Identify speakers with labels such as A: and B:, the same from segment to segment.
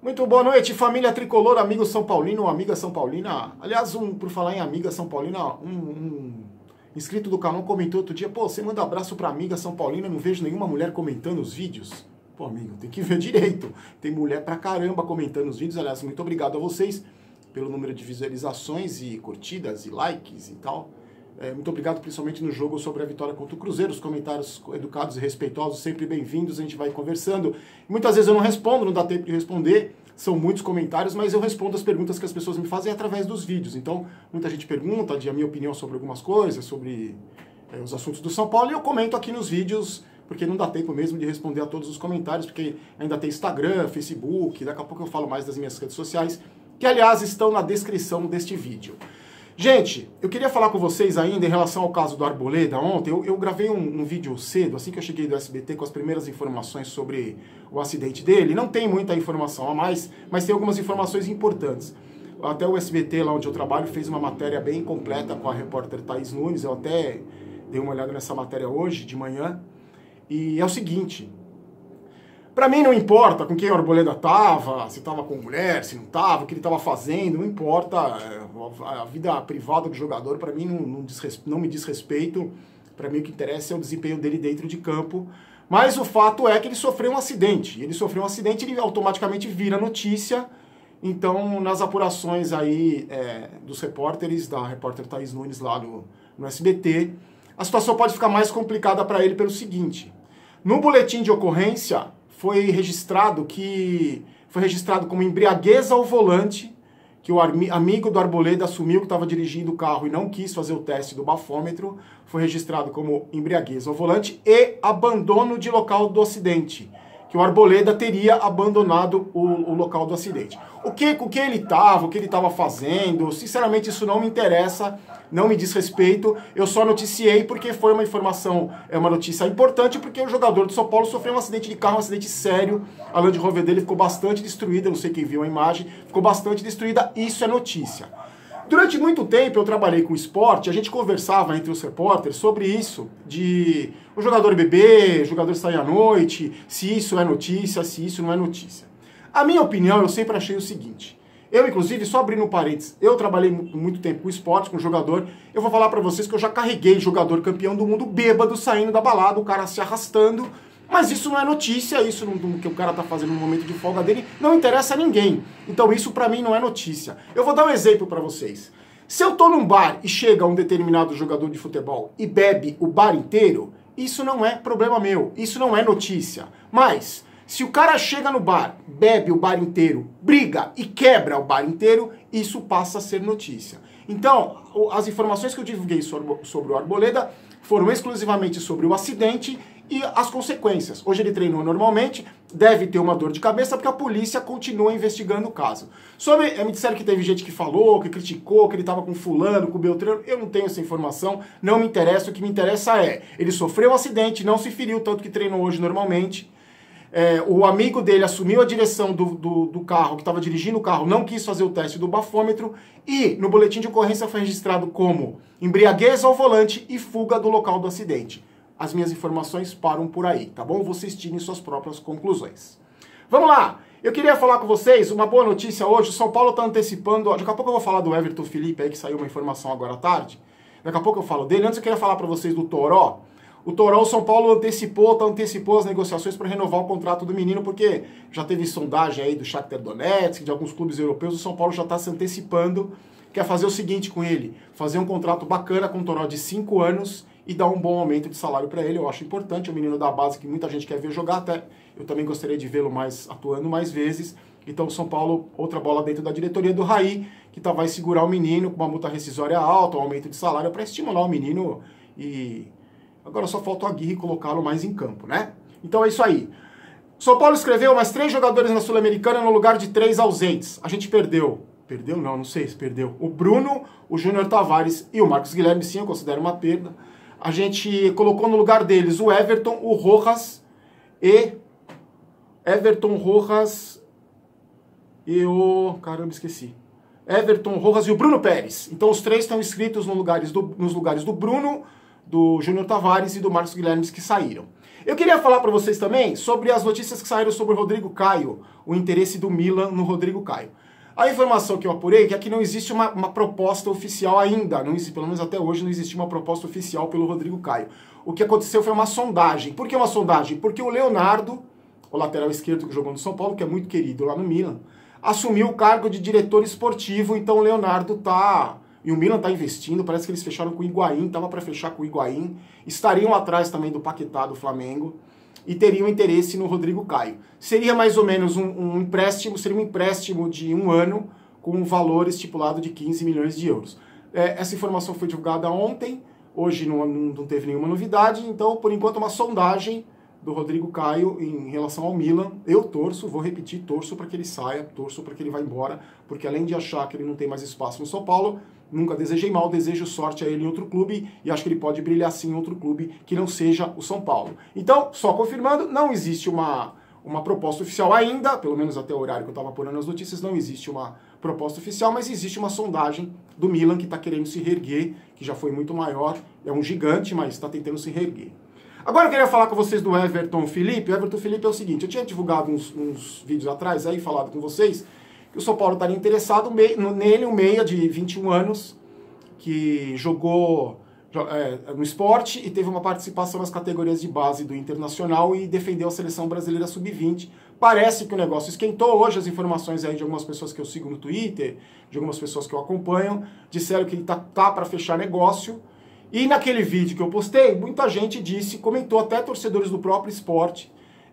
A: Muito boa noite, família tricolor, amigo São Paulino, amiga São Paulina. Aliás, por falar em amiga São Paulina, um inscrito do canal comentou outro dia: pô, você manda abraço pra amiga São Paulina, não vejo nenhuma mulher comentando os vídeos. Pô, amigo, tem que ver direito. Tem mulher pra caramba comentando os vídeos. Aliás, muito obrigado a vocês pelo número de visualizações e curtidas e likes e tal. Muito obrigado, principalmente no jogo sobre a vitória contra o Cruzeiro. Os comentários educados e respeitosos, sempre bem-vindos, a gente vai conversando. Muitas vezes eu não respondo, não dá tempo de responder, são muitos comentários, mas eu respondo as perguntas que as pessoas me fazem através dos vídeos. Então, muita gente pergunta a minha opinião sobre algumas coisas, sobre os assuntos do São Paulo, e eu comento aqui nos vídeos, porque não dá tempo mesmo de responder a todos os comentários, porque ainda tem Instagram, Facebook, daqui a pouco eu falo mais das minhas redes sociais, que aliás estão na descrição deste vídeo. Gente, eu queria falar com vocês ainda em relação ao caso do Arboleda. Ontem eu gravei um vídeo cedo, assim que eu cheguei do SBT, com as primeiras informações sobre o acidente dele. Não tem muita informação a mais, mas tem algumas informações importantes. Até o SBT, lá onde eu trabalho, fez uma matéria bem completa com a repórter Thaís Nunes. Eu até dei uma olhada nessa matéria hoje, de manhã. E é o seguinte: pra mim não importa com quem o Arboleda estava, se estava com mulher, se não estava, o que ele estava fazendo, não importa. A vida privada do jogador, para mim, não me diz respeito. Para mim o que interessa é o desempenho dele dentro de campo. Mas o fato é que ele sofreu um acidente. Ele sofreu um acidente, ele automaticamente vira notícia. Então, nas apurações aí dos repórteres, da repórter Thaís Nunes lá no SBT, a situação pode ficar mais complicada para ele pelo seguinte: no boletim de ocorrência foi registrado como embriaguez ao volante, que o amigo do Arboleda assumiu que estava dirigindo o carro e não quis fazer o teste do bafômetro. Foi registrado como embriaguez ao volante e abandono de local do acidente, que o Arboleda teria abandonado o local do acidente. Com que ele estava, o que ele estava fazendo, sinceramente isso não me interessa, não me diz respeito. Eu só noticiei porque foi uma informação, uma notícia importante, porque o jogador do São Paulo sofreu um acidente de carro, um acidente sério. A Land Rover dele ficou bastante destruída, não sei quem viu a imagem, ficou bastante destruída, isso é notícia. Durante muito tempo eu trabalhei com esporte, a gente conversava entre os repórteres sobre isso, de o jogador beber, o jogador sair à noite, se isso é notícia, se isso não é notícia. A minha opinião, eu sempre achei o seguinte: eu, inclusive, só abrindo um parênteses, eu trabalhei muito tempo com esporte, com jogador, eu vou falar pra vocês que eu já carreguei jogador campeão do mundo bêbado, saindo da balada, o cara se arrastando, mas isso não é notícia, isso não, que o cara tá fazendo no momento de folga dele, não interessa a ninguém. Então isso pra mim não é notícia. Eu vou dar um exemplo pra vocês. Se eu tô num bar e chega um determinado jogador de futebol e bebe o bar inteiro, isso não é problema meu, isso não é notícia. Mas se o cara chega no bar, bebe o bar inteiro, briga e quebra o bar inteiro, isso passa a ser notícia. Então, as informações que eu divulguei sobre o Arboleda foram exclusivamente sobre o acidente e as consequências. Hoje ele treinou normalmente, deve ter uma dor de cabeça porque a polícia continua investigando o caso. Me disseram que teve gente que falou, que criticou, que ele estava com fulano, com Beltrano. Eu não tenho essa informação, não me interessa. O que me interessa é, ele sofreu um acidente, não se feriu, tanto que treinou hoje normalmente. O amigo dele assumiu a direção do carro, que estava dirigindo o carro, não quis fazer o teste do bafômetro e no boletim de ocorrência foi registrado como embriaguez ao volante e fuga do local do acidente. As minhas informações param por aí, tá bom? Vocês tirem suas próprias conclusões. Vamos lá! Eu queria falar com vocês uma boa notícia hoje. O São Paulo está antecipando. Daqui a pouco eu vou falar do Everton Felipe aí, que saiu uma informação agora à tarde. Daqui a pouco eu falo dele. Antes eu queria falar para vocês do Toró. O Toró, o São Paulo antecipou as negociações para renovar o contrato do menino, porque já teve sondagem aí do Shakhtar Donetsk, de alguns clubes europeus. O São Paulo já está se antecipando. Quer fazer o seguinte com ele: fazer um contrato bacana com o Toró de 5 anos e dar um bom aumento de salário para ele. Eu acho importante, o menino da base que muita gente quer ver jogar, até eu também gostaria de vê-lo atuando mais vezes. Então o São Paulo, outra bola dentro da diretoria do Raí, que vai segurar o menino com uma multa rescisória alta, um aumento de salário para estimular o menino, e agora só falta o Aguirre colocá-lo mais em campo, né? Então é isso aí. São Paulo escreveu mais 3 jogadores na Sul-Americana no lugar de 3 ausentes. A gente perdeu. Perdeu? Não sei se perdeu. O Bruno, o Júnior Tavares e o Marcos Guilherme, sim, eu considero uma perda. A gente colocou no lugar deles o Everton, o Rojas e o... Caramba, esqueci. Everton, Rojas e o Bruno Pérez. Então os 3 estão inscritos nos lugares do Bruno, do Júnior Tavares e do Marcos Guilherme, que saíram. Eu queria falar para vocês também sobre as notícias que saíram sobre o Rodrigo Caio, o interesse do Milan no Rodrigo Caio. A informação que eu apurei é que aqui não existe uma proposta oficial ainda, não existe, pelo menos até hoje não existe uma proposta oficial pelo Rodrigo Caio. O que aconteceu foi uma sondagem. Por que uma sondagem? Porque o Leonardo, o lateral esquerdo que jogou no São Paulo, que é muito querido lá no Milan, assumiu o cargo de diretor esportivo, então o Leonardo tá... E o Milan tá investindo, parece que eles fecharam com o Higuaín, tava para fechar com o Higuaín, estariam atrás também do Paquetá do Flamengo, e teriam interesse no Rodrigo Caio. Seria mais ou menos um empréstimo, seria um empréstimo de 1 ano, com um valor estipulado de 15 milhões de euros. Essa informação foi divulgada ontem, hoje não teve nenhuma novidade, então, por enquanto, uma sondagem do Rodrigo Caio em relação ao Milan. Eu torço, vou repetir, torço para que ele saia, torço para que ele vá embora, porque além de achar que ele não tem mais espaço no São Paulo, nunca desejei mal, desejo sorte a ele em outro clube e acho que ele pode brilhar sim em outro clube que não seja o São Paulo. Então, só confirmando, não existe uma proposta oficial ainda, pelo menos até o horário que eu estava apurando as notícias, não existe uma proposta oficial, mas existe uma sondagem do Milan que está querendo se reerguer, que já foi muito maior, é um gigante, mas está tentando se reerguer. Agora eu queria falar com vocês do Everton Felipe. O Everton Felipe é o seguinte, eu tinha divulgado uns vídeos atrás aí, falado com vocês, que o São Paulo estaria interessado nele, um meia de 21 anos, que jogou no Sport e teve uma participação nas categorias de base do Internacional e defendeu a seleção brasileira sub-20. Parece que o negócio esquentou. Hoje as informações aí de algumas pessoas que eu sigo no Twitter, de algumas pessoas que eu acompanho, disseram que ele tá para fechar negócio. E naquele vídeo que eu postei, muita gente comentou, até torcedores do próprio Sport,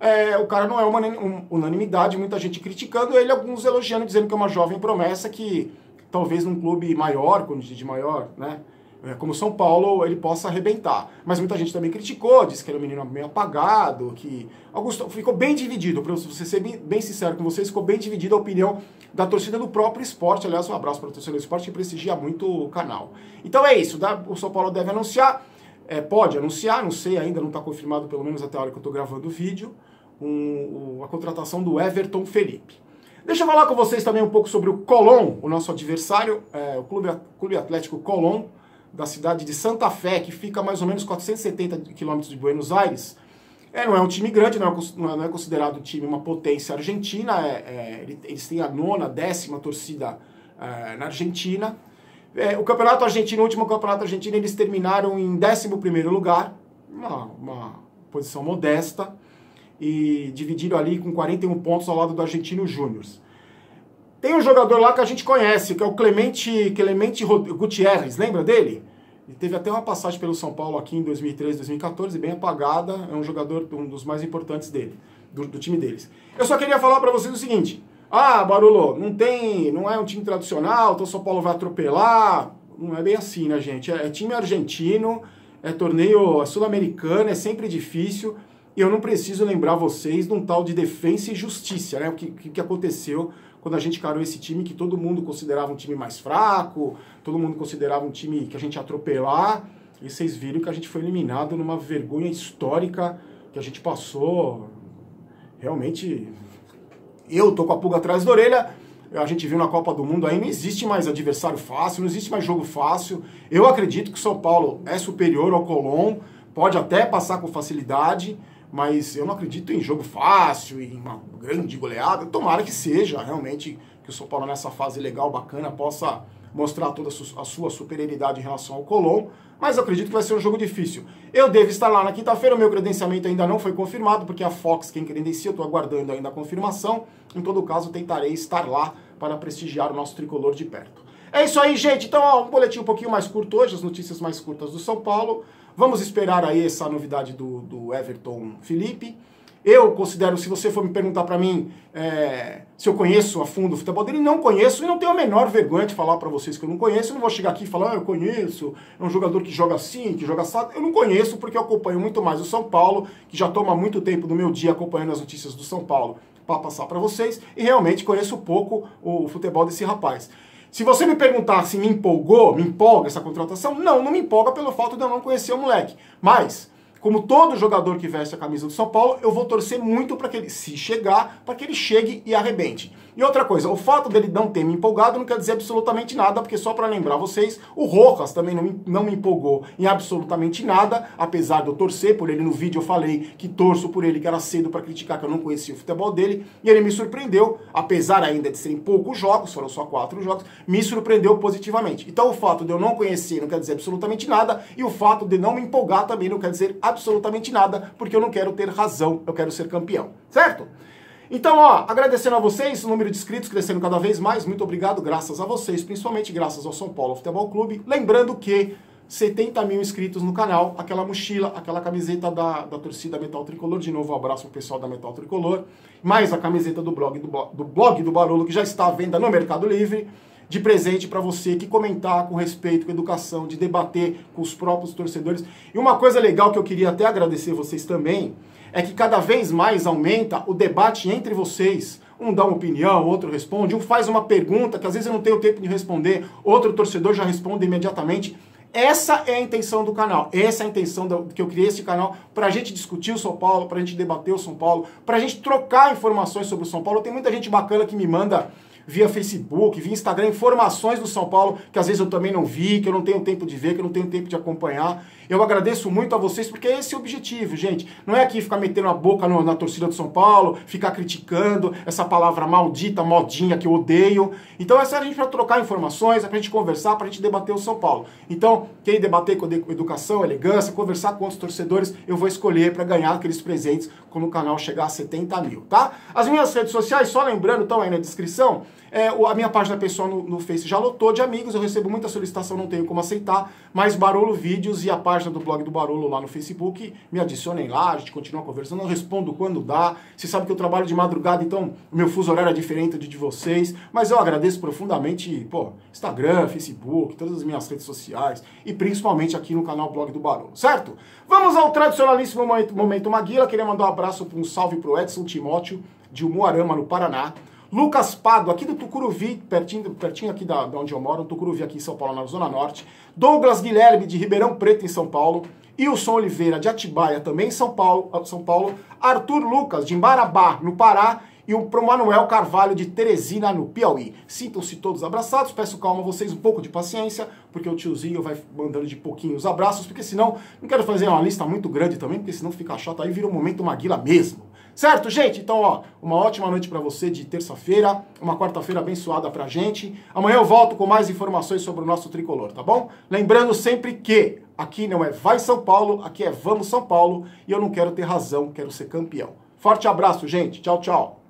A: o cara não é uma unanimidade, muita gente criticando ele, alguns elogiando, dizendo que é uma jovem promessa que talvez num clube maior, quando diz de maior, né, como São Paulo, ele possa arrebentar. Mas muita gente também criticou, disse que era um menino meio apagado, que... ficou bem dividido, para você ser bem sincero com vocês, ficou bem dividida a opinião da torcida do próprio Sport. Aliás, um abraço para a torcida do Sport, que prestigia muito o canal. Então é isso, o São Paulo deve anunciar, pode anunciar, não sei ainda, não está confirmado, pelo menos até a hora que eu estou gravando o vídeo, a contratação do Everton Felipe. Deixa eu falar com vocês também um pouco sobre o Colón, o nosso adversário, o Clube Atlético Colón, da cidade de Santa Fé, que fica a mais ou menos 470 quilômetros de Buenos Aires. Não é um time grande, não é considerado um time, uma potência argentina, eles têm a 9ª, 10ª torcida na Argentina. O campeonato argentino, o último campeonato argentino, eles terminaram em 11º lugar, uma posição modesta, e dividiram ali com 41 pontos ao lado do Argentino Júnior. Tem um jogador lá que a gente conhece, que é o Clemente Gutierrez, lembra dele? Ele teve até uma passagem pelo São Paulo aqui em 2013, 2014, bem apagada, é um jogador, um dos mais importantes dele, do time deles. Eu só queria falar para vocês o seguinte, Barolo, não é um time tradicional, então o São Paulo vai atropelar, não é bem assim, né, gente? É time argentino, é torneio sul-americano, é sempre difícil, e eu não preciso lembrar vocês de um tal de Defensa e Justiça, né? O que aconteceu quando a gente encarou esse time que todo mundo considerava um time mais fraco, todo mundo considerava um time que a gente ia atropelar, e vocês viram que a gente foi eliminado numa vergonha histórica que a gente passou. Realmente, eu tô com a pulga atrás da orelha. A gente viu na Copa do Mundo aí, não existe mais adversário fácil, não existe mais jogo fácil. Eu acredito que o São Paulo é superior ao Colón, pode até passar com facilidade, mas eu não acredito em jogo fácil, em uma grande goleada. Tomara que seja, realmente, que o São Paulo nessa fase legal, bacana, possa mostrar toda a sua superioridade em relação ao Colón, mas eu acredito que vai ser um jogo difícil. Eu devo estar lá na quinta-feira, o meu credenciamento ainda não foi confirmado, porque a Fox quem credencia, eu estou aguardando ainda a confirmação. Em todo caso, tentarei estar lá para prestigiar o nosso tricolor de perto. É isso aí, gente. Então, um boletim um pouquinho mais curto hoje, as notícias mais curtas do São Paulo. Vamos esperar aí essa novidade do Everton Felipe. Eu considero, se você for me perguntar para mim se eu conheço a fundo o futebol dele, não conheço e não tenho a menor vergonha de falar para vocês que eu não conheço. Eu não vou chegar aqui e falar, eu conheço, é um jogador que joga assim, que joga assado. Eu não conheço porque eu acompanho muito mais o São Paulo, que já toma muito tempo do meu dia acompanhando as notícias do São Paulo para passar para vocês, e realmente conheço pouco o futebol desse rapaz. Se você me perguntar se me empolga essa contratação, não me empolga pelo fato de eu não conhecer o moleque. Mas, como todo jogador que veste a camisa do São Paulo, eu vou torcer muito para que ele, se chegar, para que ele chegue e arrebente. E outra coisa, o fato dele não ter me empolgado não quer dizer absolutamente nada, porque só para lembrar vocês, o Rojas também não me empolgou em absolutamente nada, apesar de eu torcer por ele. No vídeo eu falei que torço por ele, que era cedo para criticar, que eu não conhecia o futebol dele, e ele me surpreendeu, apesar ainda de serem poucos jogos, foram só 4 jogos, me surpreendeu positivamente. Então o fato de eu não conhecer não quer dizer absolutamente nada, e o fato de não me empolgar também não quer dizer absolutamente nada, porque eu não quero ter razão, eu quero ser campeão, certo? Então, ó, agradecendo a vocês, o número de inscritos crescendo cada vez mais, muito obrigado, graças a vocês, principalmente graças ao São Paulo Futebol Clube. Lembrando que 70 mil inscritos no canal, aquela mochila, aquela camiseta da torcida Metal Tricolor, de novo um abraço pro pessoal da Metal Tricolor, mais a camiseta do blog do Barolo, que já está à venda no Mercado Livre, de presente para você que comentar com respeito, com educação, de debater com os próprios torcedores. E uma coisa legal que eu queria até agradecer vocês também, é que cada vez mais aumenta o debate entre vocês. Um dá uma opinião, outro responde, um faz uma pergunta que às vezes eu não tenho tempo de responder, outro torcedor já responde imediatamente. Essa é a intenção do canal, essa é a intenção que eu criei esse canal, pra gente discutir o São Paulo, pra gente debater o São Paulo, pra gente trocar informações sobre o São Paulo. Tem muita gente bacana que me manda via Facebook, via Instagram, informações do São Paulo, que às vezes eu também não vi, que eu não tenho tempo de ver, que eu não tenho tempo de acompanhar. Eu agradeço muito a vocês, porque esse é o objetivo, gente. Não é aqui ficar metendo a boca na torcida do São Paulo, ficar criticando essa palavra maldita, modinha, que eu odeio. Então essa é a gente para trocar informações, é pra gente conversar, pra gente debater o São Paulo. Então, quem debater com educação, elegância, conversar com outros torcedores, eu vou escolher para ganhar aqueles presentes quando o canal chegar a 70 mil, tá? As minhas redes sociais, só lembrando, estão aí na descrição, a minha página pessoal no Face já lotou de amigos, eu recebo muita solicitação, não tenho como aceitar, mas Barolo Vídeos e a página do blog do Barolo lá no Facebook, me adicionem lá, a gente continua conversando, eu respondo quando dá. Você sabe que eu trabalho de madrugada, então o meu fuso horário é diferente de vocês, mas eu agradeço profundamente, Instagram, Facebook, todas as minhas redes sociais e principalmente aqui no canal Blog do Barolo, certo? Vamos ao tradicionalíssimo momento Maguila. Queria mandar um abraço, um salve pro Edson Timóteo, de Umuarama, no Paraná. Lucas Pado, aqui do Tucuruvi, pertinho aqui da onde eu moro, Tucuruvi aqui em São Paulo, na Zona Norte. Douglas Guilherme, de Ribeirão Preto, em São Paulo. Wilson Oliveira, de Atibaia, também em São Paulo. Arthur Lucas, de Marabá, no Pará. E o Manuel Carvalho, de Teresina, no Piauí. Sintam-se todos abraçados, peço calma a vocês, um pouco de paciência, porque o tiozinho vai mandando de pouquinho os abraços, porque senão, não quero fazer uma lista muito grande também, porque senão fica chato, aí vira um momento Maguila mesmo. Certo, gente? Então, ó, uma ótima noite pra você de terça-feira, uma quarta-feira abençoada pra gente. Amanhã eu volto com mais informações sobre o nosso tricolor, tá bom? Lembrando sempre que aqui não é Vai São Paulo, aqui é Vamos São Paulo, e eu não quero ter razão, quero ser campeão. Forte abraço, gente. Tchau, tchau.